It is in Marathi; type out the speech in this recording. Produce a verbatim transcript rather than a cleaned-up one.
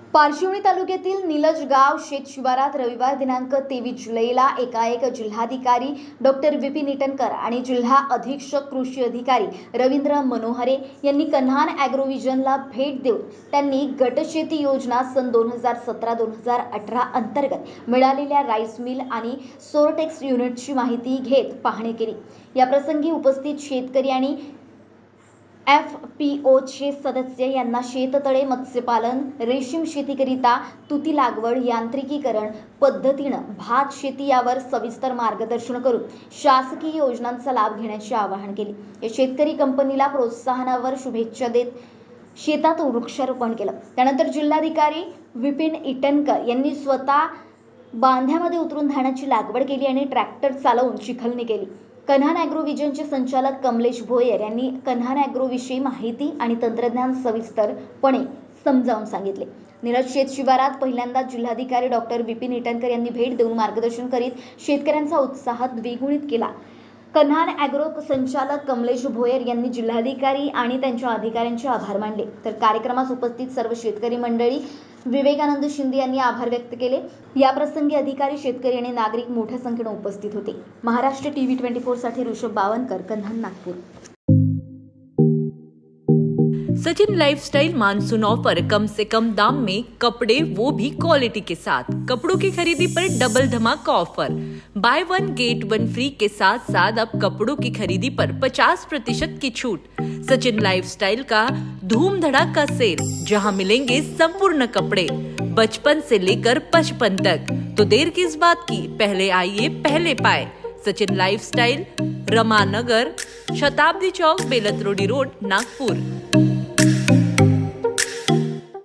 पारशिवनी तालुक्यातील निलजगाव शेत शिवारात रविवार दिनांक तेवीस जुलैला एकाएक जिल्हाधिकारी डॉक्टर विपिन इटनकर आणि जिल्हा अधीक्षक कृषी अधिकारी रवींद्र मनोहरे यांनी कन्हान ॲग्रोव्हिजनला भेट देऊन त्यांनी गटशेती योजना सन दोन हजार सतरा दोन हजार अठरा अंतर्गत मिळालेल्या राईस मिल आणि सोरटेक्स युनिटची माहिती घेत पाहणी केली। या प्रसंगी उपस्थित शेतकरी आणि एफ पी ओचे सदस्य यांना शेततळे मत्स्यपालन, रेशीम शेतीकरिता तुती लागवड, यांत्रिकीकरण पद्धतीनं भात शेती यावर सविस्तर मार्गदर्शन करून शासकीय योजनांचा लाभ घेण्याचे आवाहन केले। या शेतकरी कंपनीला प्रोत्साहनावर शुभेच्छा देत शेतात वृक्षारोपण केलं। त्यानंतर जिल्हाधिकारी विपिन इटनकर यांनी स्वतः बांध्यामध्ये उतरून धानाची लागवड केली आणि ट्रॅक्टर चालवून चिखलणी केली। कन्हान ॲग्रोव्हिजनचे संचालक कमलेश भोयर यांनी कन्हान ॲग्रोविषयी माहिती आणि तंत्रज्ञान सविस्तरपणे समजावून सांगितले। निलज शेत शिवारात पहिल्यांदा जिल्हाधिकारी डॉक्टर विपिन इटनकर यांनी भेट देऊन मार्गदर्शन करीत शेतकऱ्यांचा उत्साह द्विगुणित केला। कन्हान ॲग्रो संचालक कमलेश भोयर यांनी जिल्हाधिकारी आणि त्यांच्या अधिकाऱ्यांचे आभार मानले। तर कार्यक्रमास उपस्थित सर्व शेतकरी मंडळी विवेकानंद शिंदे यांनी आभार व्यक्त केले। या प्रसंगी अधिकारी, शेतकरी आणि नागरिक मोठ्या संख्येने उपस्थित होते। महाराष्ट्र टीव्ही चोवीस साठी Rishabh Bawankar, Kanhan, Nagpur. Sachin Lifestyle monsoon offer, कम से कम दाम में कपड़े, वो भी क्वालिटी के साथ। कपड़ों की खरीदी पर डबल धमाका offer, buy one get one free के साथ साथ अब कपड़ों की खरीदी पर पचास प्रतिशत की छूट। सचिन लाइफस्टाइल का धूम धड़ाका सेल, जहां मिलेंगे संपूर्ण कपड़े बचपन से लेकर पचपन तक। तो देर किस बात की, पहले आइए पहले पाए। Sachin Lifestyle, Ramanagar, Shatabdi Chowk, Beltarodi road, Nagpur.